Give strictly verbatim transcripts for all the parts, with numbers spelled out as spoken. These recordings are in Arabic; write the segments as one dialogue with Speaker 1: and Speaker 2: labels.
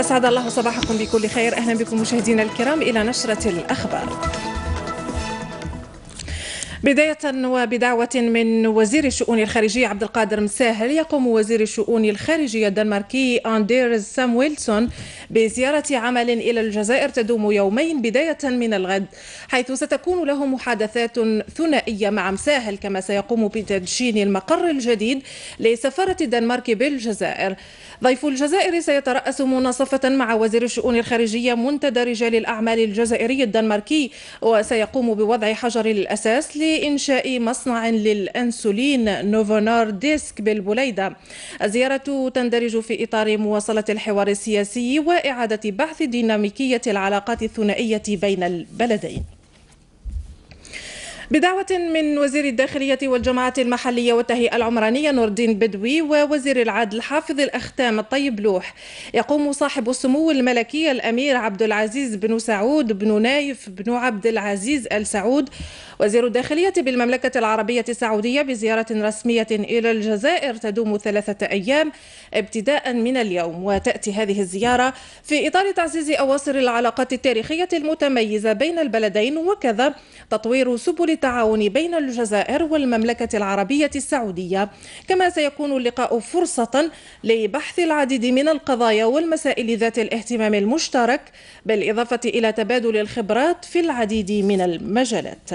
Speaker 1: أسعد الله صباحكم بكل خير. أهلا بكم مشاهدينا الكرام إلى نشرة الأخبار. بداية وبدعوة من وزير الشؤون الخارجية عبد القادر مساهل، يقوم وزير الشؤون الخارجية الدنماركي أنديرز سامويلسون بزيارة عمل إلى الجزائر تدوم يومين بداية من الغد، حيث ستكون له محادثات ثنائية مع مساهل، كما سيقوم بتدشين المقر الجديد لسفارة الدنمارك بالجزائر. ضيف الجزائر سيترأس مناصفة مع وزير الشؤون الخارجية منتدى رجال الأعمال الجزائري الدنماركي، وسيقوم بوضع حجر الأساس لإنشاء مصنع للأنسولين نوفو نورديسك بالبليدة. الزيارة تندرج في إطار مواصلة الحوار السياسي وإعادة بحث ديناميكية العلاقات الثنائية بين البلدين. بدعوة من وزير الداخلية والجماعات المحلية والتهيئة العمرانية نور الدين بدوي ووزير العدل حافظ الأختام الطيب لوح، يقوم صاحب السمو الملكي الأمير عبد العزيز بن سعود بن نايف بن عبد العزيز آل سعود وزير الداخلية بالمملكة العربية السعودية بزيارة رسمية إلى الجزائر تدوم ثلاثة أيام ابتداء من اليوم. وتأتي هذه الزيارة في إطار تعزيز أواصر العلاقات التاريخية المتميزة بين البلدين، وكذا تطوير سبل التعاون بين الجزائر والمملكة العربية السعودية. كما سيكون اللقاء فرصة لبحث العديد من القضايا والمسائل ذات الاهتمام المشترك، بالإضافة إلى تبادل الخبرات في العديد من المجالات.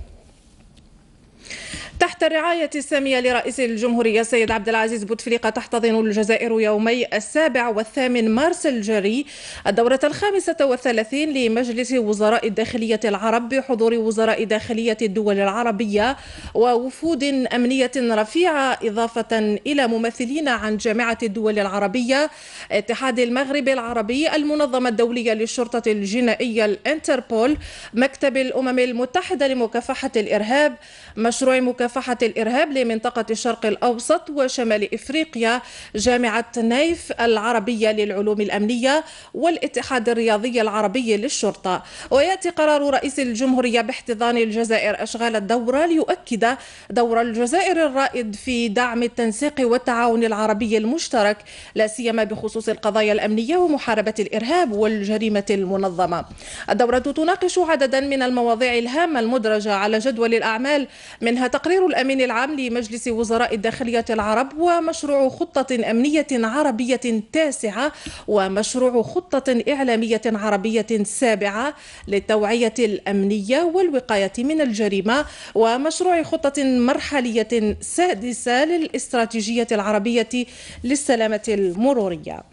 Speaker 1: تحت الرعاية السامية لرئيس الجمهورية السيد عبد العزيز بوتفليقة، تحتضن الجزائر يومي السابع والثامن مارس الجاري الدورة الخامسة والثلاثين لمجلس وزراء الداخلية العرب بحضور وزراء داخلية الدول العربية ووفود أمنية رفيعة، إضافة إلى ممثلين عن جامعة الدول العربية، اتحاد المغرب العربي، المنظمة الدولية للشرطة الجنائية الانتربول، مكتب الأمم المتحدة لمكافحة الإرهاب، مشروع مكافحة الإرهاب لمنطقة الشرق الأوسط وشمال إفريقيا، جامعة نايف العربية للعلوم الأمنية، والاتحاد الرياضي العربي للشرطة. ويأتي قرار رئيس الجمهورية باحتضان الجزائر أشغال الدورة ليؤكد دور الجزائر الرائد في دعم التنسيق والتعاون العربي المشترك، لا سيما بخصوص القضايا الأمنية ومحاربة الإرهاب والجريمة المنظمة. الدورة تناقش عددا من المواضيع الهامة المدرجة على جدول الأعمال، منها تقرير الأمين العام لمجلس وزراء الداخلية العرب، ومشروع خطة أمنية عربية تاسعة، ومشروع خطة إعلامية عربية سابعة للتوعية الأمنية والوقاية من الجريمة، ومشروع خطة مرحلية سادسة للاستراتيجية العربية للسلامة المرورية.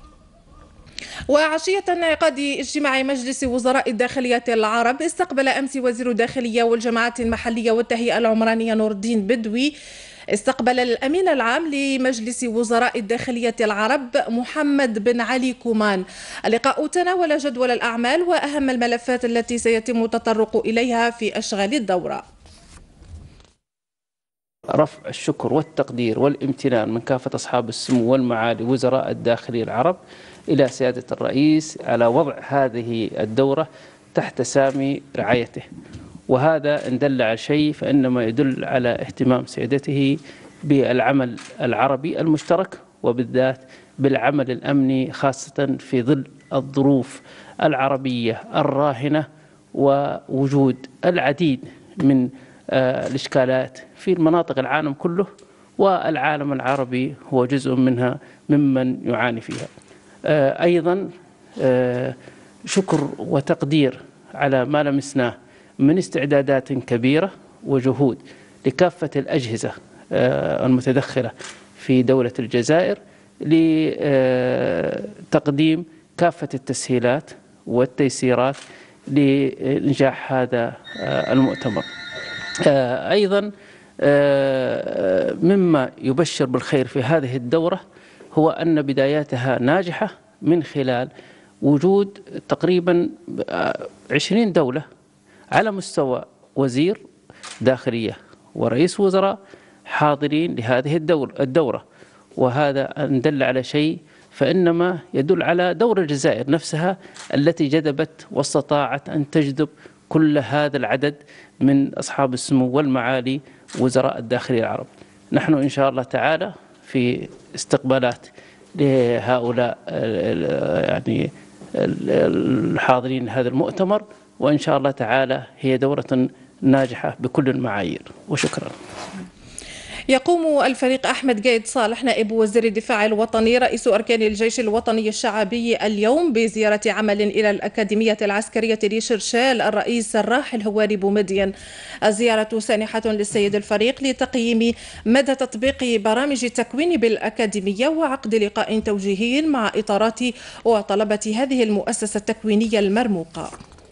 Speaker 1: وعشية انعقاد اجتماع مجلس وزراء الداخلية العرب، استقبل أمس وزير الداخلية والجماعات المحلية والتهيئة العمرانية نور الدين بدوي استقبل الأمين العام لمجلس وزراء الداخلية العرب محمد بن علي كومان. اللقاء تناول جدول الأعمال وأهم الملفات التي سيتم التطرق إليها في أشغال الدورة.
Speaker 2: رفع الشكر والتقدير والامتنان من كافة أصحاب السمو والمعالي وزراء الداخلية العرب إلى سيادة الرئيس على وضع هذه الدورة تحت سامي رعايته، وهذا إن دل على شيء فإنما يدل على اهتمام سيادته بالعمل العربي المشترك، وبالذات بالعمل الأمني، خاصة في ظل الظروف العربية الراهنة ووجود العديد من الإشكالات في المناطق العالم كله، والعالم العربي هو جزء منها ممن يعاني فيها. أيضا شكر وتقدير على ما لمسناه من استعدادات كبيرة وجهود لكافة الأجهزة المتدخلة في دولة الجزائر لتقديم كافة التسهيلات والتيسيرات لإنجاح هذا المؤتمر. أيضا مما يبشر بالخير في هذه الدورة هو أن بداياتها ناجحة من خلال وجود تقريبا عشرين دولة على مستوى وزير داخلية ورئيس وزراء حاضرين لهذه الدورة، وهذا إن دل على شيء فإنما يدل على دور الجزائر نفسها التي جذبت واستطاعت أن تجذب كل هذا العدد من أصحاب السمو والمعالي وزراء الداخلية العرب. نحن إن شاء الله تعالى في استقبالات لهؤلاء يعني الحاضرين هذا المؤتمر، وإن شاء الله تعالى هي دورة ناجحة بكل المعايير. وشكرا.
Speaker 1: يقوم الفريق أحمد قايد صالح نائب وزير الدفاع الوطني رئيس أركان الجيش الوطني الشعبي اليوم بزيارة عمل إلى الأكاديمية العسكرية لشرشال الرئيس الراحل هواري بومدين. الزيارة سانحة للسيد الفريق لتقييم مدى تطبيق برامج التكوين بالأكاديمية وعقد لقاء توجيهي مع إطارات وطلبة هذه المؤسسة التكوينية المرموقة.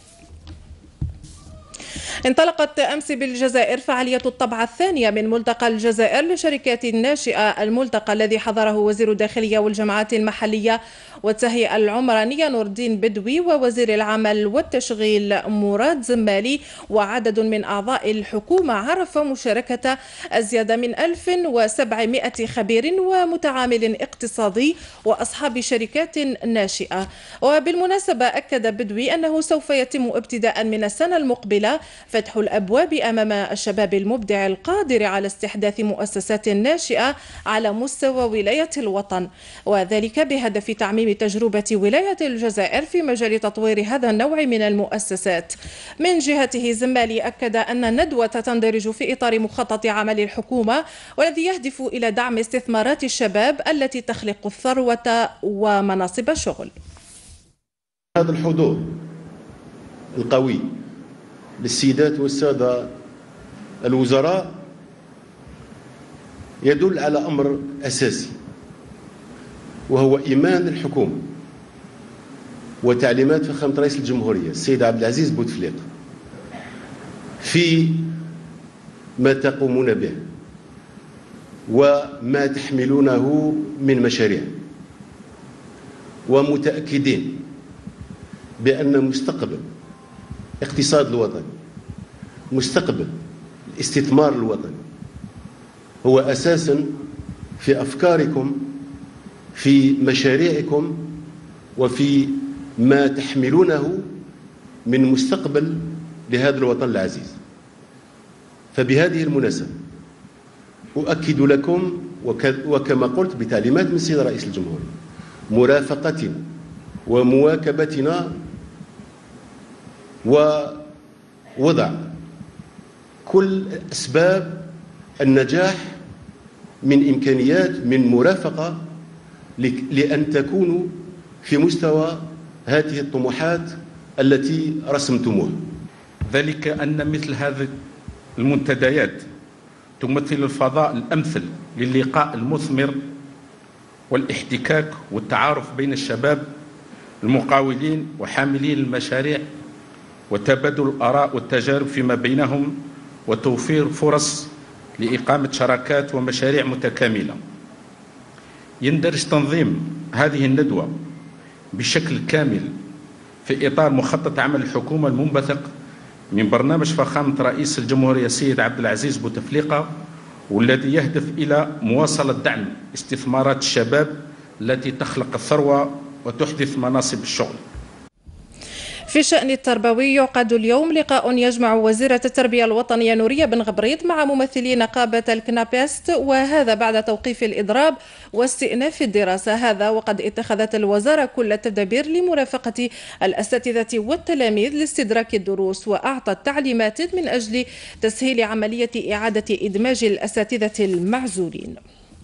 Speaker 1: انطلقت أمس بالجزائر فعالية الطبعة الثانية من ملتقى الجزائر لشركات الناشئة، الملتقى الذي حضره وزير الداخلية والجماعات المحلية والتهيئة العمرانية نور الدين بدوي ووزير العمل والتشغيل مراد زمالي وعدد من أعضاء الحكومة. عرف مشاركة أزيد من ألف وسبعمائة خبير ومتعامل اقتصادي وأصحاب شركات ناشئة. وبالمناسبة أكد بدوي أنه سوف يتم ابتداء من السنة المقبلة فتح الأبواب أمام الشباب المبدع القادر على استحداث مؤسسات ناشئة على مستوى ولاية الوطن، وذلك بهدف تعميم تجربة ولاية الجزائر في مجال تطوير هذا النوع من المؤسسات. من جهته زمالي أكد أن الندوة تندرج في إطار مخطط عمل الحكومة والذي يهدف إلى دعم استثمارات الشباب التي تخلق الثروة ومناصب الشغل.
Speaker 3: هذا الحضور القوي للسيدات والسادة الوزراء يدل على أمر أساسي، وهو إيمان الحكومة وتعليمات فخامة رئيس الجمهورية السيد عبد العزيز بوتفليقة في ما تقومون به وما تحملونه من مشاريع، ومتأكدين بأن مستقبل الاقتصاد الوطني، مستقبل الاستثمار الوطني هو أساسا في أفكاركم، في مشاريعكم، وفي ما تحملونه من مستقبل لهذا الوطن العزيز. فبهذه المناسبة أؤكد لكم وكما قلت بتعليمات من السيد رئيس الجمهورية مرافقتنا ومواكبتنا ووضع كل أسباب النجاح من إمكانيات من مرافقة لأن تكونوا في مستوى هذه الطموحات التي رسمتموها.
Speaker 4: ذلك أن مثل هذه المنتديات تمثل الفضاء الأمثل للقاء المثمر والاحتكاك والتعارف بين الشباب المقاولين وحاملين المشاريع وتبادل الآراء والتجارب فيما بينهم وتوفير فرص لإقامة شراكات ومشاريع متكاملة. يندرج تنظيم هذه الندوة بشكل كامل في إطار مخطط عمل الحكومة المنبثق من برنامج فخامة رئيس الجمهورية السيد عبد العزيز بوتفليقة، والذي يهدف إلى مواصلة دعم استثمارات الشباب التي تخلق الثروة وتحدث مناصب الشغل.
Speaker 1: في الشأن التربوي يعقد اليوم لقاء يجمع وزيرة التربية الوطنية نورية بن غبريط مع ممثلي نقابة الكنابيست، وهذا بعد توقيف الإضراب واستئناف الدراسة. هذا وقد اتخذت الوزارة كل التدابير لمرافقة الأساتذة والتلاميذ لاستدراك الدروس، وأعطت تعليمات من أجل تسهيل عملية إعادة إدماج الأساتذة المعزولين.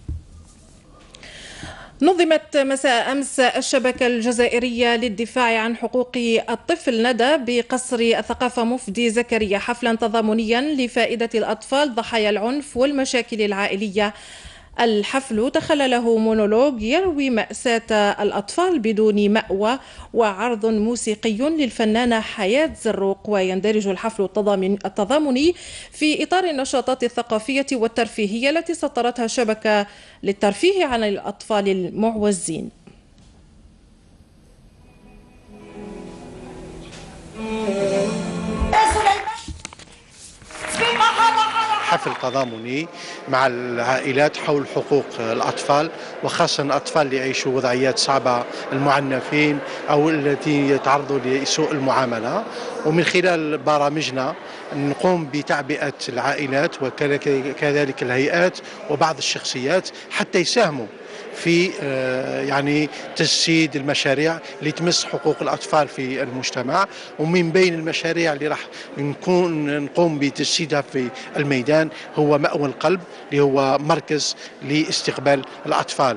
Speaker 1: نظمت مساء أمس الشبكة الجزائرية للدفاع عن حقوق الطفل ندى بقصر الثقافة مفدي زكريا حفلا تضامنيا لفائدة الأطفال ضحايا العنف والمشاكل العائلية. الحفل تخلله مونولوج يروي مأساة الأطفال بدون مأوى وعرض موسيقي للفنانة حياة زروق. ويندرج الحفل التضامني في إطار النشاطات الثقافية والترفيهية التي سطرتها الشبكة للترفيه عن الأطفال المعوزين.
Speaker 5: حفل تضامني مع العائلات حول حقوق الأطفال، وخاصة الأطفال اللي يعيشوا وضعيات صعبة، المعنفين أو التي يتعرضوا لسوء المعاملة. ومن خلال برامجنا نقوم بتعبئة العائلات وكذلك الهيئات وبعض الشخصيات حتى يساهموا في يعني تجسيد المشاريع اللي تمس حقوق الأطفال في المجتمع، ومن بين المشاريع اللي راح نكون نقوم بتجسيدها في الميدان هو مأوى القلب اللي هو مركز لاستقبال الأطفال.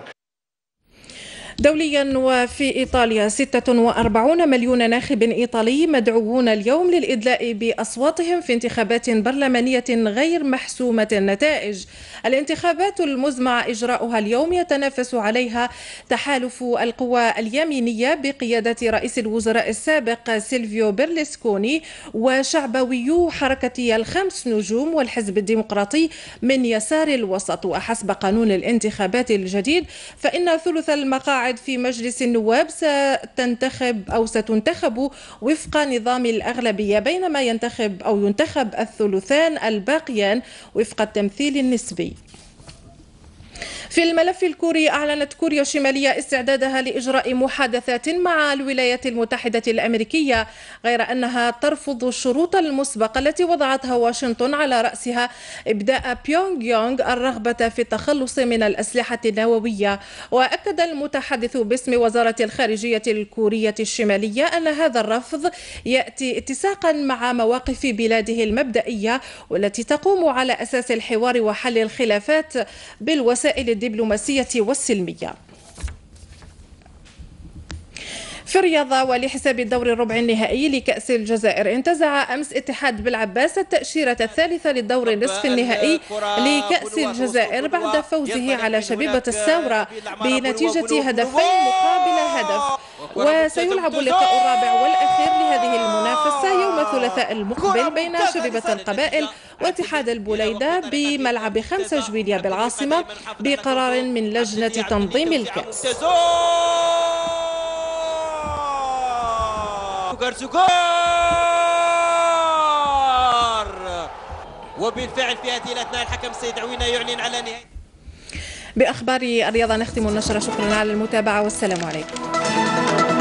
Speaker 1: دوليا وفي إيطاليا ستة وأربعين مليون ناخب إيطالي مدعوون اليوم للإدلاء بأصواتهم في انتخابات برلمانية غير محسومة النتائج. الانتخابات المزمع إجراؤها اليوم يتنافس عليها تحالف القوى اليمينية بقيادة رئيس الوزراء السابق سيلفيو بيرلسكوني وشعبويو حركة الخمس نجوم والحزب الديمقراطي من يسار الوسط. وحسب قانون الانتخابات الجديد فإن ثلث المقاعد في مجلس النواب ستنتخب أو ستنتخب وفق نظام الأغلبية، بينما ينتخب أو ينتخب الثلثان الباقيان وفق التمثيل النسبي. في الملف الكوري، أعلنت كوريا الشمالية استعدادها لإجراء محادثات مع الولايات المتحدة الأمريكية، غير أنها ترفض الشروط المسبقة التي وضعتها واشنطن على رأسها إبداء بيونغ يونغ الرغبة في التخلص من الأسلحة النووية. وأكد المتحدث باسم وزارة الخارجية الكورية الشمالية أن هذا الرفض يأتي اتساقا مع مواقف بلاده المبدئية والتي تقوم على أساس الحوار وحل الخلافات بالوسائل الدبلوماسية والسلمية. في الرياضة، ولحساب الدور الربع النهائي لكأس الجزائر، انتزع أمس اتحاد بالعباس التأشيرة الثالثة للدور النصف النهائي لكأس الجزائر بعد فوزه على شبيبة الساورة بنتيجة هدفين مقابل هدف. وسيلعب اللقاء الرابع والأخير لهذه المنافسة يوم الثلاثاء المقبل بين شبيبة القبائل واتحاد البوليدة بملعب خمسة جويلية بالعاصمة بقرار من لجنة تنظيم الكأس.
Speaker 6: وبالفعل في هذه الأثناء الحكم السيد عوينة يعلن على نهاية.
Speaker 1: بأخبار الرياضة نختم النشرة. شكرا على المتابعة والسلام عليكم.